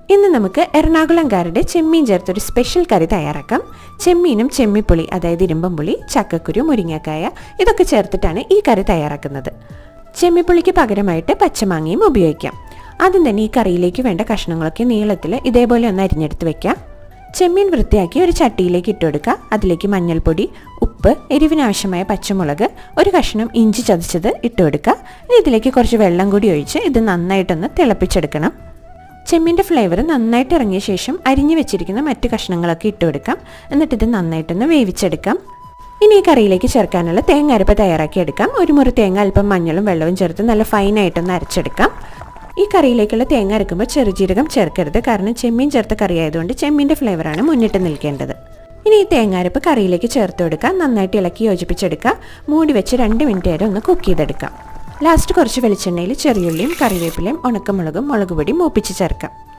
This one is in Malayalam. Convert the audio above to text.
ഇന്ന് നമുക്ക് എറണാകുളംകാരുടെ ചെമ്മീൻ ചേർത്തൊരു സ്പെഷ്യൽ കറി തയ്യാറാക്കാം. ചെമ്മീനും ചെമ്മിപ്പുളി, അതായത് ഇരുമ്പമ്പുളി, ചക്കക്കുരു, മുരിങ്ങക്കായ ഇതൊക്കെ ചേർത്തിട്ടാണ് ഈ കറി തയ്യാറാക്കുന്നത്. ചെമ്മിപ്പുളിക്ക് പകരമായിട്ട് പച്ചമാങ്ങയും ഉപയോഗിക്കാം. ആദ്യം തന്നെ ഈ കറിയിലേക്ക് വേണ്ട കഷ്ണങ്ങളൊക്കെ നീളത്തിൽ ഇതേപോലെ ഒന്ന് അരിഞ്ഞെടുത്ത് വെക്കാം. ചെമ്മീൻ വൃത്തിയാക്കി ഒരു ചട്ടിയിലേക്ക് ഇട്ടുകൊടുക്കുക. അതിലേക്ക് മഞ്ഞൾപ്പൊടി, ഉപ്പ്, എരിവിനാവശ്യമായ പച്ചമുളക്, ഒരു കഷ്ണം ഇഞ്ചി ചതച്ചത് ഇട്ടുകൊടുക്കുക. ഇനി ഇതിലേക്ക് കുറച്ച് വെള്ളം കൂടി ഒഴിച്ച് ഇത് നന്നായിട്ടൊന്ന് തിളപ്പിച്ചെടുക്കണം. ചെമ്മീൻ്റെ ഫ്ലേവർ നന്നായിട്ട് ഇറങ്ങിയ ശേഷം അരിഞ്ഞു വെച്ചിരിക്കുന്ന മറ്റ് കഷ്ണങ്ങളൊക്കെ ഇട്ടുകൊടുക്കാം. എന്നിട്ടിത് നന്നായിട്ടൊന്ന് വേവിച്ചെടുക്കാം. ഇനി ഈ കറിയിലേക്ക് ചേർക്കാനുള്ള തേങ്ങ അരപ്പ് തയ്യാറാക്കിയെടുക്കാം. ഒരു മുറി തേങ്ങ അല്പം മഞ്ഞളും വെള്ളവും ചേർത്ത് നല്ല ഫൈനായിട്ടൊന്ന് അരച്ചെടുക്കാം. ഈ കറിയിലേക്കുള്ള തേങ്ങ അരക്കുമ്പോൾ ചെറുജീരകം ചേർക്കരുത്, കാരണം ചെമ്മീൻ ചേർത്ത കറി ആയതുകൊണ്ട് ചെമ്മീൻ്റെ ഫ്ലേവറാണ് മുന്നിട്ട് നിൽക്കേണ്ടത്. ഇനി ഈ തേങ്ങാരപ്പ് കറിയിലേക്ക് ചേർത്ത് കൊടുക്കുക. നന്നായിട്ട് ഇളക്കി യോജിപ്പിച്ചെടുക്കുക. മൂടി വെച്ച് 2 മിനിറ്റ് നേരം ഒന്ന് കുക്ക് ചെയ്തെടുക്കാം. ലാസ്റ്റ് കുറച്ച് വെളിച്ചെണ്ണയിൽ ചെറിയുള്ളിയും കറിവേപ്പിലയും ഉണക്കമുളകും മുളക് പൊടി മൂപ്പിച്ച് ചേർക്കാം.